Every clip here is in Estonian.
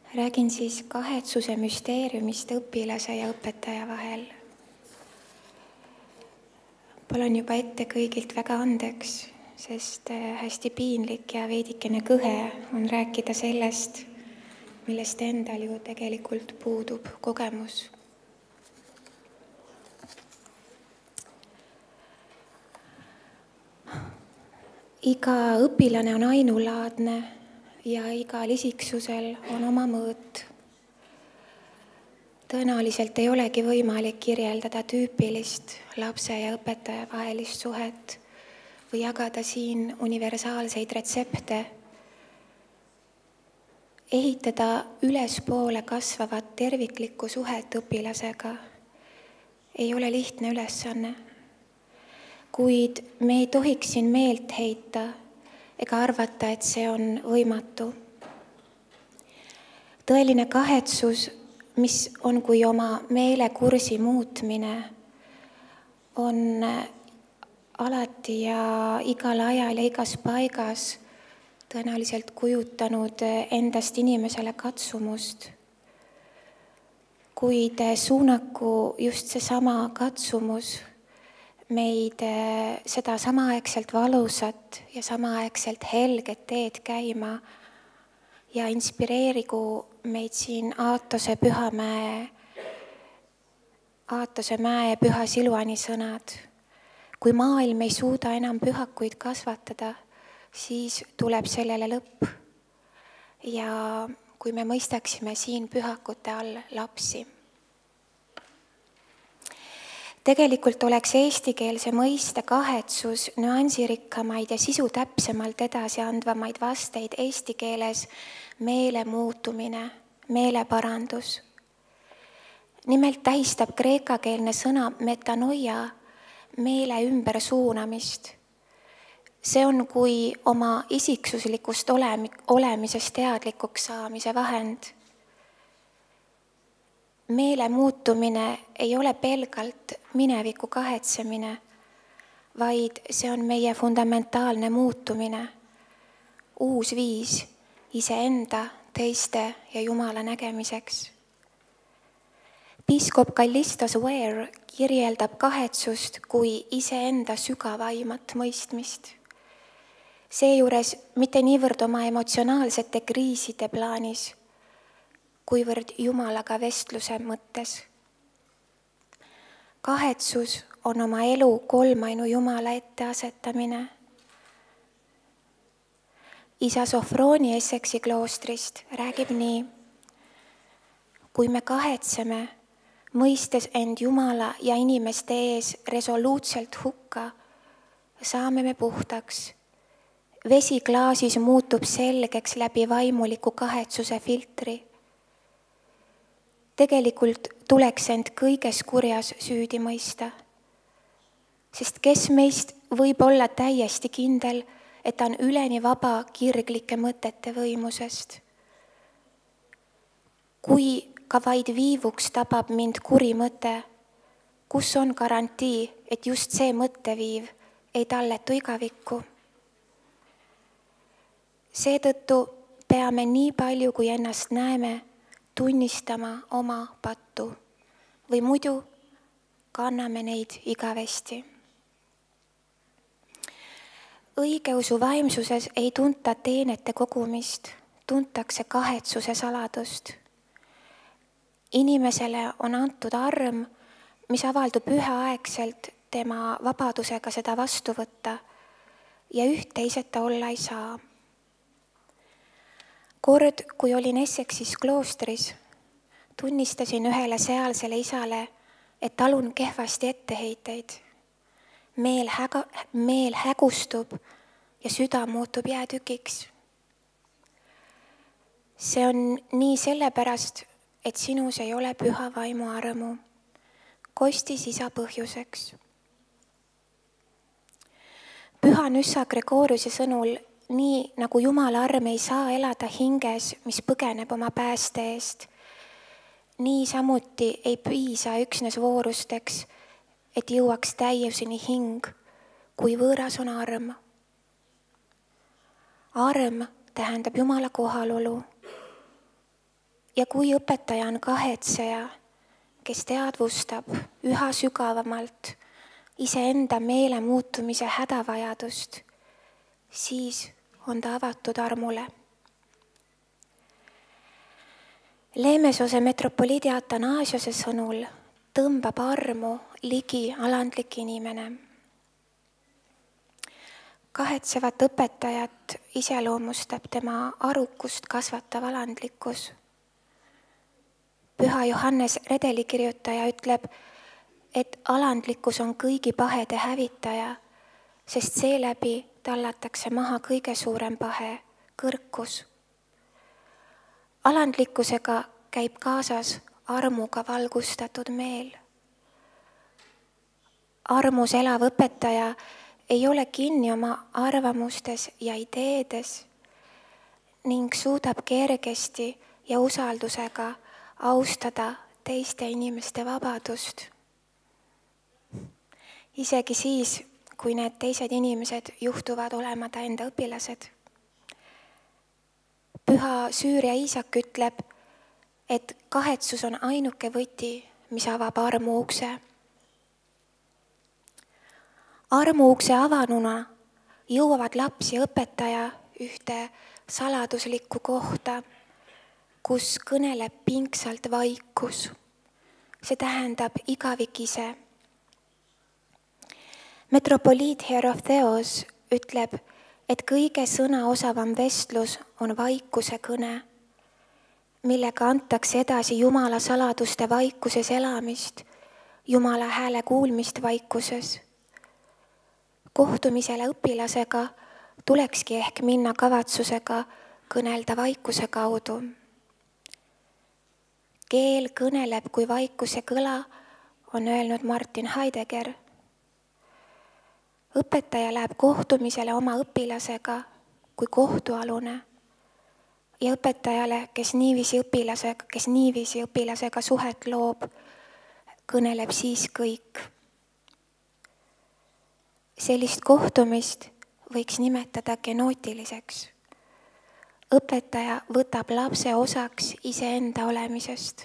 Räägin siis kahetsuse müsteeriumist õpilase ja õpetaja vahel. Palun juba ette kõigilt väga andeks, sest hästi piinlik ja veidikene kõhe on rääkida sellest, millest endal ju tegelikult puudub kogemus. Iga õpilane on ainulaadne ja igal isiksusel on oma mõõt. Tõenäoliselt ei olegi võimalik kirjeldada tüüpilist lapse ja õpetaja vahelist suhet või jagada siin universaalseid retsepte. Ehitada ülespoole kasvavat terviklikku suhet õpilasega ei ole lihtne ülesanne, kuid me ei tohiks siin meelt heita ega arvata, et see on võimatu. Tõeline kahetsus, mis on kui oma meelekursi muutmine, on alati ja igal ajal ja igas paigas tõenäoliselt kujutanud endast inimesele katsumust. Kuid suunaku just seesama katsumus meid seda samaaegselt valusat ja samaaegselt helget teed käima ja inspireerigu meid siin Aatose mäe Püha Siluani sõnad. Kui maailm ei suuda enam pühakuid kasvatada, siis tuleb sellele lõpp. Ja kui me mõistaksime siin pühakute all lapsi. Tegelikult oleks eestikeelse mõiste kahetsus nüansirikkamaid ja sisu täpsemalt edasi andvamaid vasteid eesti keeles meele muutumine, meeleparandus. Nimelt tähistab kreekakeelne sõna metanoia meele ümber suunamist. See on kui oma isiksuslikust olemisest teadlikuks saamise vahend. Meele muutumine ei ole pelgalt mineviku kahetsemine, vaid see on meie fundamentaalne muutumine, uus viis iseenda, teiste ja Jumala nägemiseks. Piiskop Kallistos Ware kirjeldab kahetsust kui iseenda sügavaimat mõistmist. Seejuures mitte niivõrd oma emotsionaalsete kriiside plaanis, kuivõrd Jumalaga vestluse mõttes. Kahetsus on oma elu kolmainu Jumala ette asetamine. Isa Sofrooni Essexi kloostrist räägib nii. Kui me kahetseme, mõistes end Jumala ja inimeste ees resoluutselt hukka, saame me puhtaks. Vesi klaasis muutub selgeks läbi vaimuliku kahetsuse filtri. Tegelikult tuleks end kõiges kurjas süüdi mõista. Sest kes meist võib olla täiesti kindel, et ta on üleni vaba kirglike mõtete võimusest. Kui ka vaid viivuks tabab mind kuri mõte, kus on garantii, et just see mõtteviiv ei talletu igavikku? Seetõttu peame nii palju, kui ennast näeme, tunnistama oma pattu või muidu kanname neid igavesti. Õigeusu vaimsuses ei tunta teenete kogumist, tuntakse kahetsuse saladust. Inimesele on antud arm, mis avaldub üheaegselt tema vabadusega seda vastu võtta ja üht-teiseta olla ei saa. Kord, kui olin Essexis kloostris, tunnistasin ühele sealsele isale, et talun kehvasti etteheiteid. Meel hägustub ja süda muutub jäätükiks. See on nii sellepärast, et sinus ei ole püha vaimu armu, kostis isa põhjuseks. Püha Nüssa Gregoriuse sõnul nii nagu Jumala arm ei saa elada hinges, mis põgeneb oma pääste eest, nii samuti ei piisa üksnes voorusteks, et jõuaks täiuseni hing, kui võõras on arm. Arm tähendab Jumala kohalolu. Ja kui õpetaja on kahetseja, kes teadvustab üha sügavamalt iseenda meele muutumise hädavajadust, siis on ta avatud armule. Leemesose metropoliidi Athanasiose sõnul tõmbab armu ligi alandlik inimene. Kahetsevat õpetajat iseloomustab tema arukust kasvatav alandlikkus. Püha Johannes Redeli kirjutaja ütleb, et alandlikkus on kõigi pahede hävitaja, sest seeläbi tallatakse maha kõige suurem pahe, kõrkus. Alandlikkusega käib kaasas armuga valgustatud meel. Armus elav õpetaja ei ole kinni oma arvamustes ja ideedes ning suudab kergesti ja usaldusega austada teiste inimeste vabadust. Isegi siis, kui need teised inimesed juhtuvad olema ta enda õpilased. Püha Süüria Iisak ütleb, et kahetsus on ainuke võti, mis avab armu ukse. Armu ukse avanuna jõuavad laps ja õpetaja ühte saladuslikku kohta, kus kõneleb pingsalt vaikus. See tähendab igavik ise. Metropoliit Hierotheos ütleb, et kõige sõnaosavam vestlus on vaikuse kõne, millega antakse edasi Jumala saladuste vaikuses elamist, Jumala hääle kuulmist vaikuses. Kohtumisele õpilasega tulekski ehk minna kavatsusega kõnelda vaikuse kaudu. Keel kõneleb kui vaikuse kõla, on öelnud Martin Heidegger. Õpetaja läheb kohtumisele oma õpilasega kui kohtualune ja õpetajale, kes niiviisi õpilasega suhet loob, kõneleb siis kõik. Sellist kohtumist võiks nimetada genootiliseks. Õpetaja võtab lapse osaks iseenda olemisest.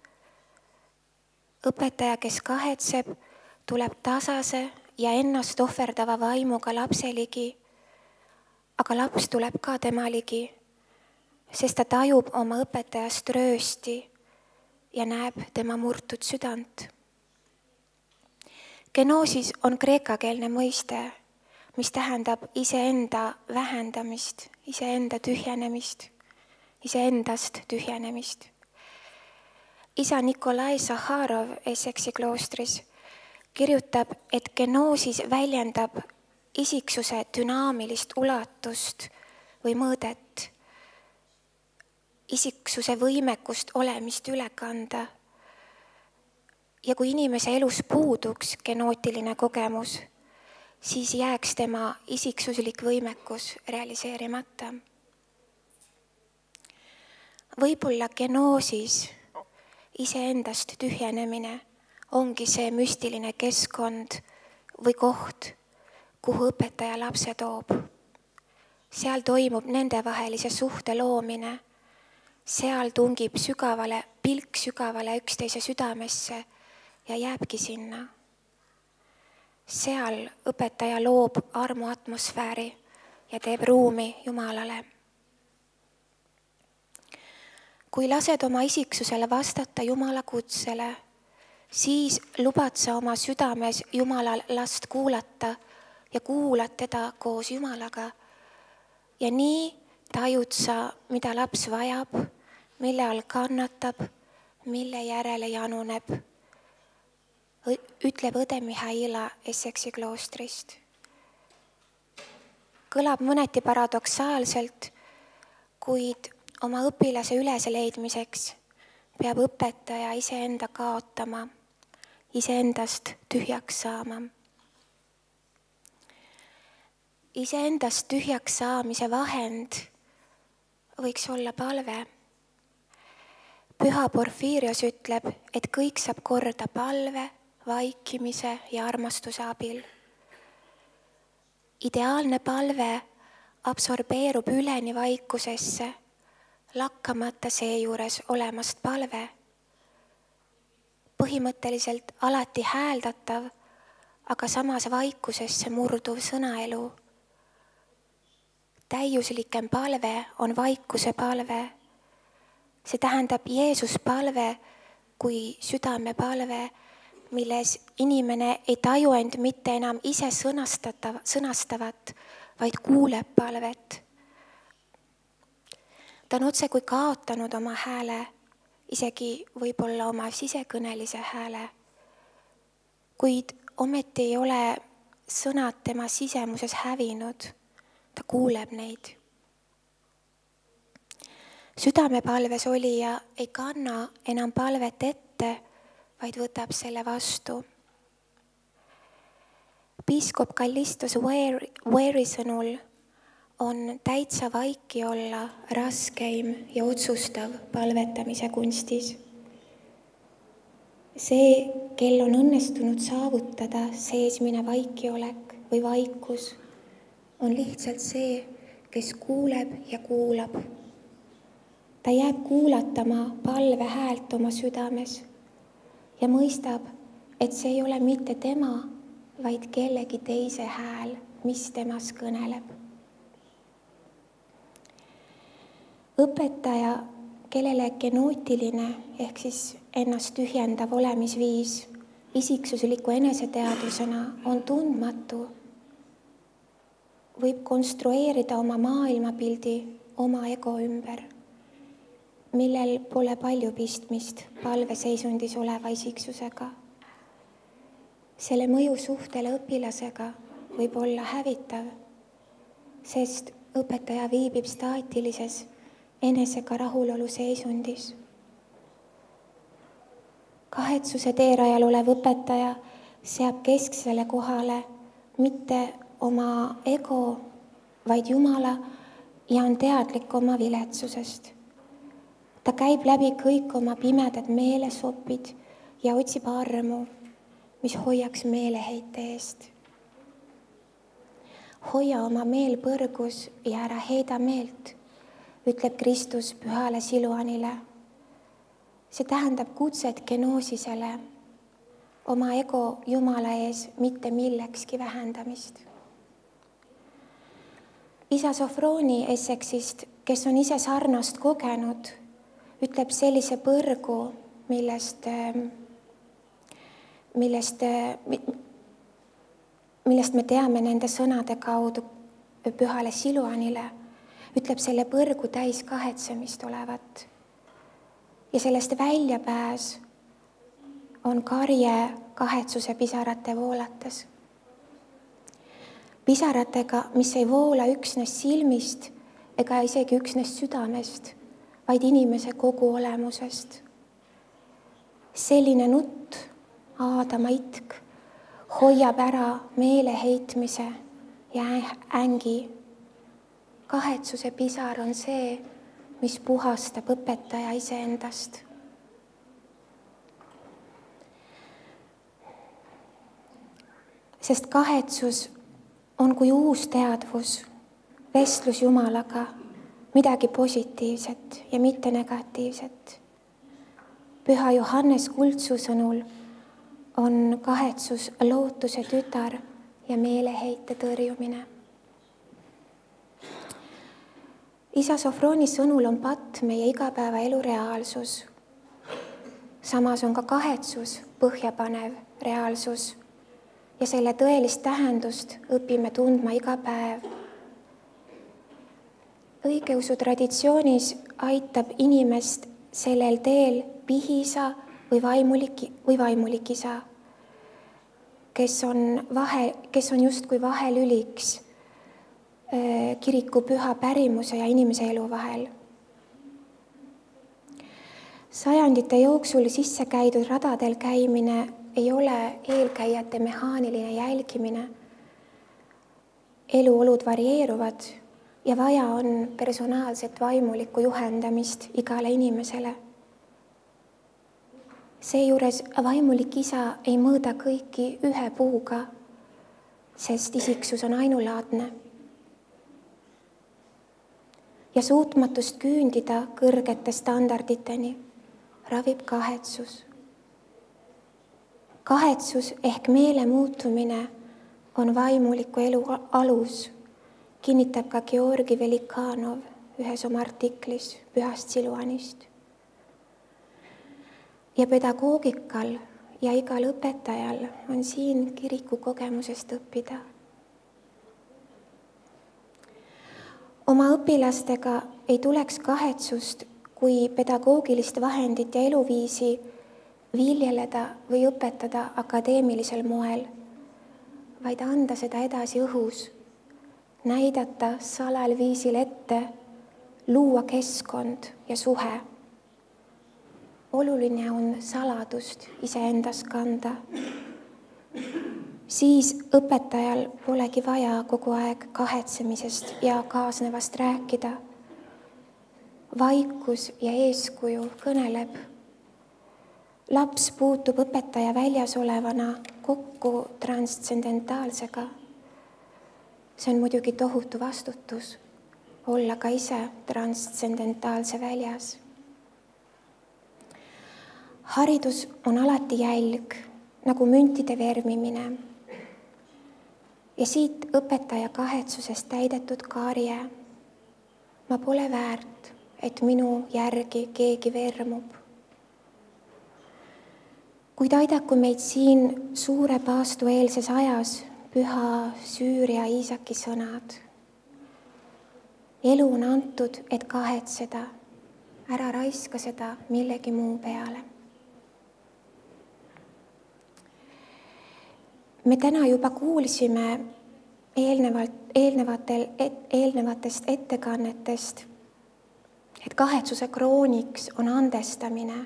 Õpetaja, kes kahetseb, tuleb tasase ja ennast ohverdava vaimuga lapse ligi, aga laps tuleb ka tema ligi, sest ta tajub oma õpetajast röösti ja näeb tema murtud südant. Genoosis on kreekakeelne mõiste, mis tähendab iseenda vähendamist, iseenda tühjenemist, iseendast tühjenemist. Isa Nikolai Zahharov Essexi kloostris kirjutab, et genoosis väljendab isiksuse dünaamilist ulatust või mõõdet, isiksuse võimekust olemist üle kanda. Ja kui inimese elus puuduks genootiline kogemus, siis jääks tema isiksuslik võimekus realiseerimata. Võib-olla genoosis iseendast tühjenemine ongi see müstiline keskkond või koht, kuhu õpetaja lapse toob. Seal toimub nendevahelise suhte loomine, seal tungib pilk sügavale üksteise südamesse ja jääbki sinna. Seal õpetaja loob armu atmosfääri ja teeb ruumi Jumalale. Kui lased oma isiksusele vastata Jumala kutsele, siis lubad sa oma südames Jumalal last kuulata ja kuulad teda koos Jumalaga. Ja nii tajud sa, mida laps vajab, mille all kannatab, mille järele januneb, ütleb õde Mihhaila Essexi kloostrist. Kõlab mõneti paradoksaalselt, kuid oma õpilase ülesleidmiseks peab õpetaja iseenda kaotama, iseendast tühjaks saama. Iseendast tühjaks saamise vahend võiks olla palve. Püha Porfiirios ütleb, et kõik saab korda palve, vaikimise ja armastuse abil. Ideaalne palve absorbeerub üleni vaikusesse, lakkamata seejuures olemast palve. Põhimõtteliselt alati hääldatav, aga samas vaikusesse murduv sõnaelu. Täiuslikem palve on vaikuse palve. See tähendab Jeesus palve kui südame palve, milles inimene ei taju end mitte enam ise sõnastavat, vaid kuuleb palvet. Ta on otse kui kaotanud oma hääle, isegi võib-olla oma sisekõnelise hääle, kuid ometi ei ole sõnad tema sisemuses hävinud, ta kuuleb neid. Südamepalves olija ei kanna enam palvet ette, vaid võtab selle vastu. Piiskop Kallistus Ware'i sõnul on täitsa vaiki olla raskeim ja otsustav palvetamise kunstis. See, kel on õnnestunud saavutada seesmine vaikiolek või vaikus, on lihtsalt see, kes kuuleb ja kuulab. Ta jääb kuulatama palve häält oma südames ja mõistab, et see ei ole mitte tema, vaid kellegi teise hääl, mis temas kõneleb. Õpetaja, kellele genootiline ehk siis ennast tühjendav olemisviis isiksusliku eneseteadvusena on tundmatu, võib konstrueerida oma maailmapildi oma ego ümber, millel pole palju pistmist palveseisundis oleva isiksusega. Selle mõju suhtele õpilasega võib olla hävitav, sest õpetaja viibib staatilises enesega rahulolu seisundis. Kahetsuse teerajal olev õpetaja seab kesksele kohale mitte oma ego, vaid Jumala ja on teadlik oma viletsusest. Ta käib läbi kõik oma pimedad meelesopid ja otsib armu, mis hoiaks meeleheite eest. Hoia oma meel põrgus ja ära heida meelt, ütleb Kristus pühale Siluanile. See tähendab kutset genoosisele, oma ego Jumala ees mitte millekski vähendamist. Isa Sofrooni Essexist, kes on ise sarnast kogenud, ütleb sellise põrgu, millest me teame nende sõnade kaudu pühale Siluanile, ütleb selle põrgu täis kahetsemist olevat. Ja sellest väljapääs on karje kahetsuse pisarate voolates. Pisaratega, mis ei voola üksnes silmist ega isegi üksnes südamest, vaid inimese kogu olemusest. Selline nutt, Aadama itk, hoiab ära meeleheitmise ja ängi. Kahetsuse pisar on see, mis puhastab õpetaja iseendast. Sest kahetsus on kui uus teadvus, vestlus Jumalaga, midagi positiivset ja mitte negatiivset. Püha Johannes Kuldsu sõnul on kahetsus lootuse tütar ja meeleheite tõrjumine. Isa Sofrooni sõnul on patt meie igapäevaelu reaalsus. Samas on ka kahetsus põhjapanev reaalsus ja selle tõelist tähendust õpime tundma iga päev. Õigeusu traditsioonis aitab inimest sellel teel pihisa või vaimulik isa, kes on justkui vahelüliks kiriku püha pärimuse ja inimese elu vahel. Sajandite jooksul sisse käidud radadel käimine ei ole eelkäijate mehaaniline jälgimine. Eluolud varieeruvad ja vaja on personaalset vaimulikku juhendamist igale inimesele. Seejuures vaimulik isa ei mõõda kõiki ühe puuga, sest isiksus on ainulaadne. ja suutmatust küündida kõrgete standarditeni ravib kahetsus. Kahetsus ehk meele muutumine on vaimuliku elu alus, kinnitab ka Georgi Velikanov ühes oma artiklis Pühast Siluanist. Ja pedagoogikal ja igal õpetajal on siin kiriku kogemusest õppida. Oma õpilastega ei tuleks kahetsust, kui pedagoogilist vahendit ja eluviisi viljeleda või õpetada akadeemilisel moel, vaid anda seda edasi õhus, näidata salal viisil ette, luua keskkond ja suhe. Oluline on saladust iseendas kanda. Siis õpetajal polegi vaja kogu aeg kahetsemisest ja kaasnevast rääkida. Vaikus ja eeskuju kõneleb. Laps puutub õpetaja väljas olevana kokku transscendentaalsega. See on muidugi tohutu vastutus, olla ka ise transscendentaalse väljas. Haridus on alati jälg, nagu müntide vermimine. Ja siit õpetaja kahetsusest täidetud karje. Ma pole väärt, et minu järgi keegi vermub. Kuid aidaku meid siin suure paastueelses ajas püha Süüria Iisaki sõnad. Elu on antud, et kahetseda, ära raiska seda millegi muu peale. Me täna juba kuulsime eelnevatest ettekannetest, et kahetsuse krooniks on andestamine.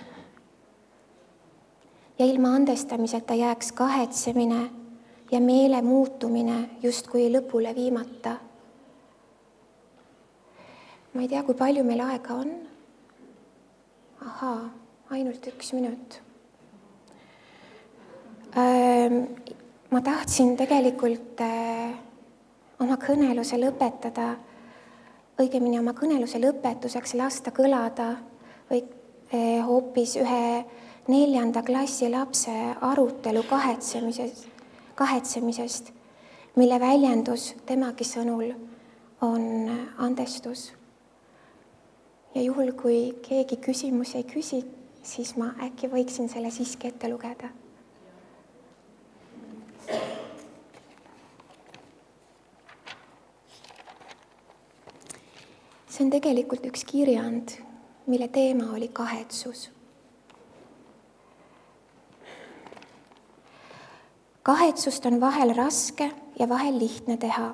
Ja ilma andestamiseta jääks kahetsemine ja meele muutumine justkui lõpule viimata. Ma ei tea, kui palju meil aega on. Ahaa, ainult 1 minut. Ma tahtsin tegelikult oma kõneluse lõpetada, õigemini oma kõneluse lõpetuseks lasta kõlada või hoopis ühe 4. klassi lapse arutelu kahetsemisest, mille väljendus temagi sõnul on andestus. Ja juhul, kui keegi küsimusi ei küsi, siis ma äkki võiksin selle siiski ette lugeda. See on tegelikult üks kirjand, mille teema oli kahetsus. Kahetsust on vahel raske ja vahel lihtne teha.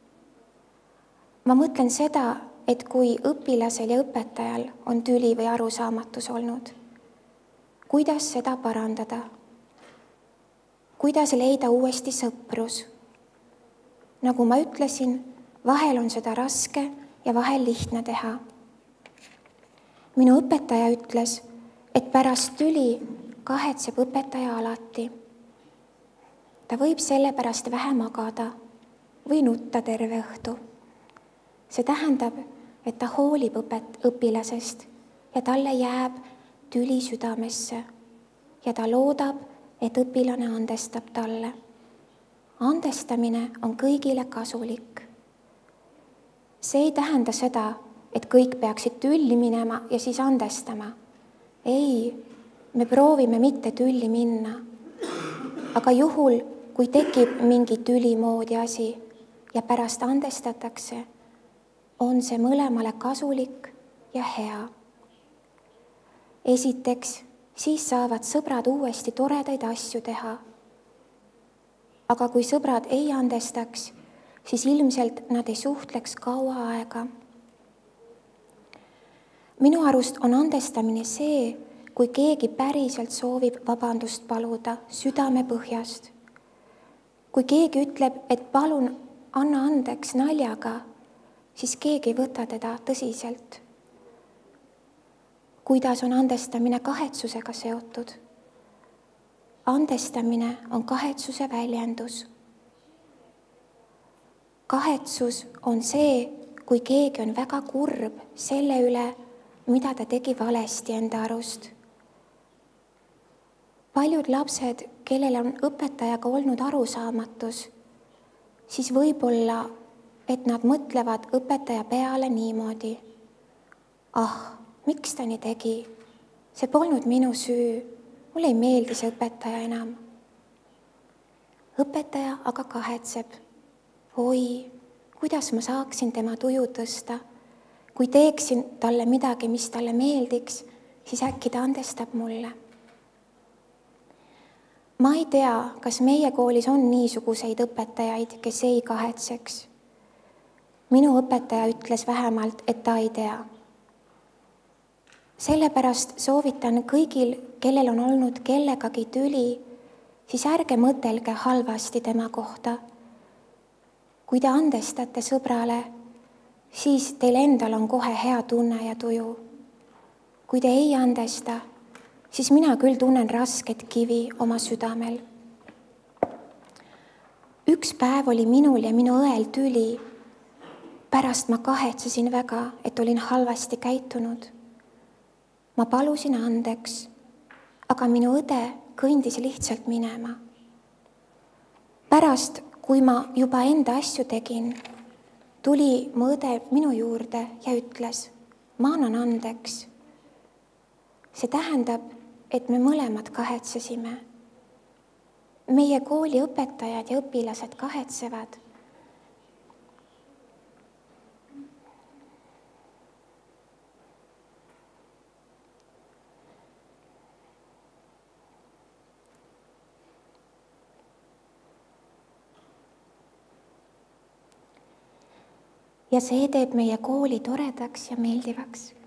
Ma mõtlen seda, et kui õpilasel ja õpetajal on tüli või arusaamatus olnud, kuidas seda parandada? Kuidas leida uuesti sõprus? Nagu ma ütlesin, vahel on seda raske ja vahel lihtne teha. Minu õpetaja ütles, et pärast tüli kahetseb õpetaja alati. Ta võib selle pärast vähe magada või nutta terve õhtu. See tähendab, et ta hoolib õpilasest ja talle jääb tüli südamesse ja ta loodab, et õpilane andestab talle. Andestamine on kõigile kasulik. See ei tähenda seda, et kõik peaksid tülli minema ja siis andestama. Ei, me proovime mitte tülli minna. Aga juhul, kui tekib mingi tüli moodi asi ja pärast andestatakse, on see mõlemale kasulik ja hea. Esiteks, siis saavad sõbrad uuesti toredaid asju teha. Aga kui sõbrad ei andestaks, siis ilmselt nad ei suhtleks kaua aega. Minu arust on andestamine see, kui keegi päriselt soovib vabandust paluda südame põhjast. Kui keegi ütleb, et palun anna andeks naljaga, siis keegi ei võta teda tõsiselt. Kuidas on andestamine kahetsusega seotud? Andestamine on kahetsuse väljendus. Kahetsus on see, kui keegi on väga kurb selle üle, mida ta tegi valesti enda arust. Paljud lapsed, kellel on õpetajaga olnud arusaamatus, siis võib-olla, et nad mõtlevad õpetaja peale niimoodi. Miks ta nii tegi? See polnud minu süü. Mulle ei meeldi see õpetaja enam. Õpetaja aga kahetseb. Oi, kuidas ma saaksin tema tuju tõsta? Kui teeksin talle midagi, mis talle meeldiks, siis äkki ta andestab mulle. Ma ei tea, kas meie koolis on niisuguseid õpetajaid, kes ei kahetseks. Minu õpetaja ütles vähemalt, et ta ei tea. Sellepärast soovitan kõigil, kellel on olnud kellegagi tüli, siis ärge mõtelge halvasti tema kohta. Kui te andestate sõbrale, siis teil endal on kohe hea tunne ja tuju. Kui te ei andesta, siis mina küll tunnen rasket kivi oma südamel. Üks päev oli minul ja minu õel tüli. Pärast ma kahetsesin väga, et olin halvasti käitunud. Ma palusin andeks, aga minu õde kõndis lihtsalt minema. Pärast, kui ma juba enda asju tegin, tuli mu õde minu juurde ja ütles, ma annan andeks. See tähendab, et me mõlemad kahetsesime. Meie kooli õpetajad ja õpilased kahetsevad. Ja see teeb meie kooli toredaks ja meeldivaks.